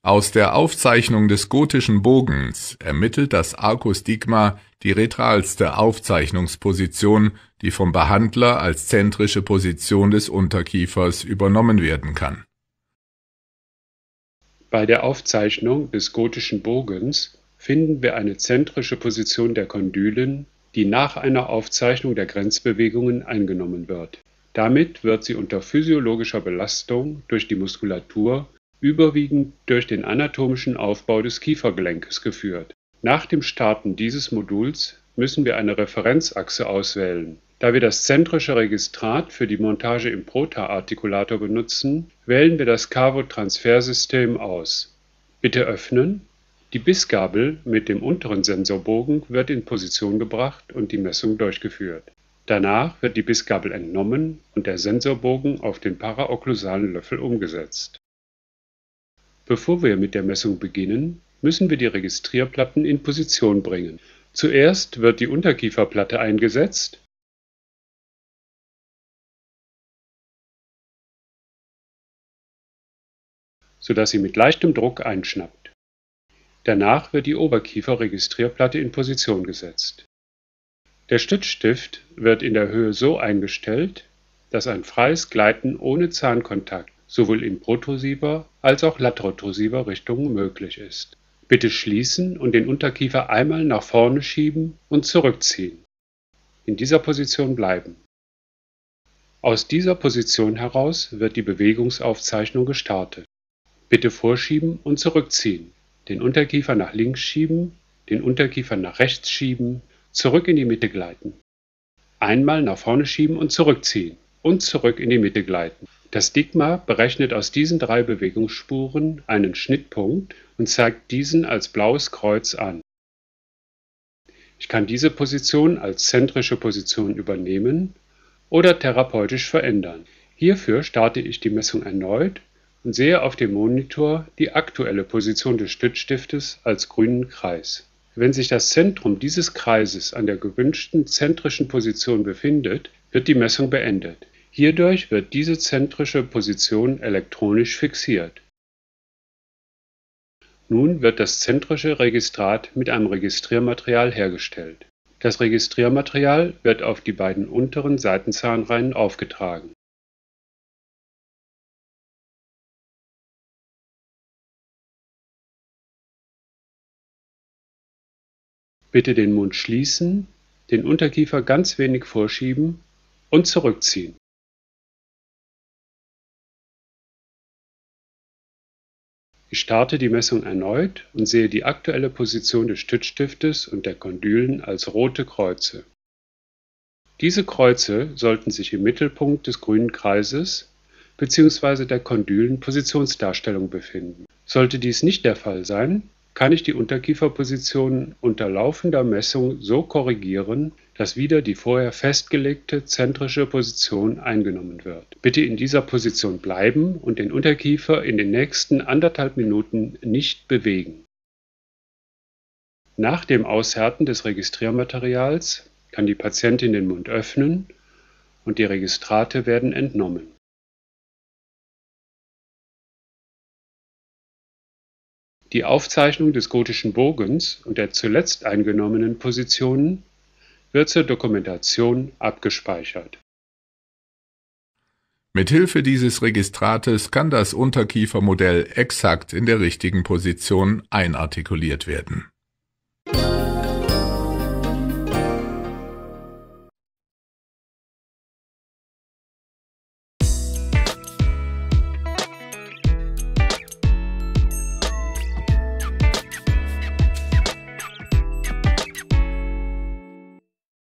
Aus der Aufzeichnung des gotischen Bogens ermittelt das Arkustigma die retralste Aufzeichnungsposition, die vom Behandler als zentrische Position des Unterkiefers übernommen werden kann. Bei der Aufzeichnung des gotischen Bogens finden wir eine zentrische Position der Kondylen, die nach einer Aufzeichnung der Grenzbewegungen eingenommen wird. Damit wird sie unter physiologischer Belastung durch die Muskulatur überwiegend durch den anatomischen Aufbau des Kiefergelenkes geführt. Nach dem Starten dieses Moduls müssen wir eine Referenzachse auswählen. Da wir das zentrische Registrat für die Montage im Prota-Artikulator benutzen, wählen wir das Cavo-Transfersystem aus. Bitte öffnen. Die Bissgabel mit dem unteren Sensorbogen wird in Position gebracht und die Messung durchgeführt. Danach wird die Bissgabel entnommen und der Sensorbogen auf den paraokklusalen Löffel umgesetzt. Bevor wir mit der Messung beginnen, müssen wir die Registrierplatten in Position bringen. Zuerst wird die Unterkieferplatte eingesetzt, sodass sie mit leichtem Druck einschnappt. Danach wird die Oberkieferregistrierplatte in Position gesetzt. Der Stützstift wird in der Höhe so eingestellt, dass ein freies Gleiten ohne Zahnkontakt sowohl in protrusiver als auch laterotrusiver Richtung möglich ist. Bitte schließen und den Unterkiefer einmal nach vorne schieben und zurückziehen. In dieser Position bleiben. Aus dieser Position heraus wird die Bewegungsaufzeichnung gestartet. Bitte vorschieben und zurückziehen, den Unterkiefer nach links schieben, den Unterkiefer nach rechts schieben, zurück in die Mitte gleiten. Einmal nach vorne schieben und zurückziehen und zurück in die Mitte gleiten. Das Stigma berechnet aus diesen 3 Bewegungsspuren einen Schnittpunkt und zeigt diesen als blaues Kreuz an. Ich kann diese Position als zentrische Position übernehmen oder therapeutisch verändern. Hierfür starte ich die Messung erneut und sehe auf dem Monitor die aktuelle Position des Stützstiftes als grünen Kreis. Wenn sich das Zentrum dieses Kreises an der gewünschten zentrischen Position befindet, wird die Messung beendet. Hierdurch wird diese zentrische Position elektronisch fixiert. Nun wird das zentrische Registrat mit einem Registriermaterial hergestellt. Das Registriermaterial wird auf die beiden unteren Seitenzahnreihen aufgetragen. Bitte den Mund schließen, den Unterkiefer ganz wenig vorschieben und zurückziehen. Ich starte die Messung erneut und sehe die aktuelle Position des Stützstiftes und der Kondylen als rote Kreuze. Diese Kreuze sollten sich im Mittelpunkt des grünen Kreises bzw. der Kondylen-Positionsdarstellung befinden. Sollte dies nicht der Fall sein, kann ich die Unterkieferposition unter laufender Messung so korrigieren, dass wieder die vorher festgelegte zentrische Position eingenommen wird. Bitte in dieser Position bleiben und den Unterkiefer in den nächsten 1,5 Minuten nicht bewegen. Nach dem Aushärten des Registriermaterials kann die Patientin den Mund öffnen und die Registrate werden entnommen. Die Aufzeichnung des gotischen Bogens und der zuletzt eingenommenen Positionen wird zur Dokumentation abgespeichert. Mithilfe dieses Registrates kann das Unterkiefermodell exakt in der richtigen Position einartikuliert werden.